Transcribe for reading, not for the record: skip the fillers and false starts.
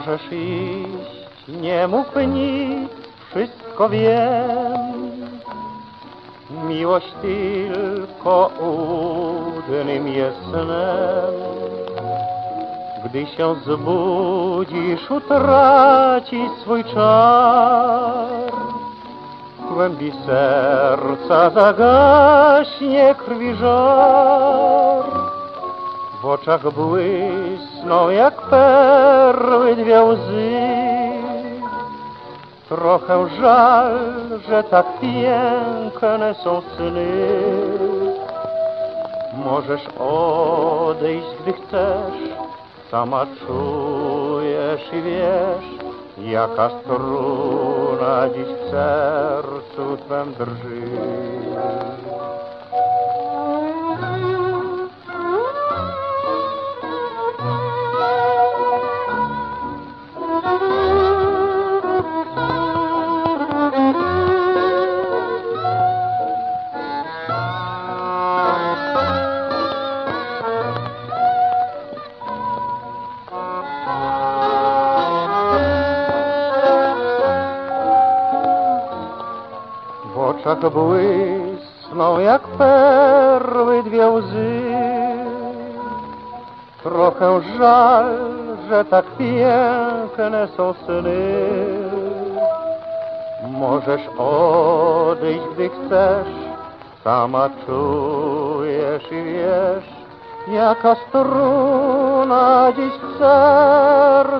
Możesz iść, nie mów nic, wszystko wiem. Miłość tylko udnym jest snem. Gdy się zbudzisz, utraci swój czar. W głębi serca zagaśnie krwi żar. W oczach błysną jak perły dwie łzy. Trochę żal, że tak piękne są sny. Możesz odejść, gdy chcesz, sama czujesz i wiesz, jaka struna dziś w sercu twem drży. W oczach błysną jak perły dwie łzy. Trochę żal, że tak piękne są sny. Możesz odejść, gdy chcesz, sama czujesz i wiesz, jaka struna dziś w sercu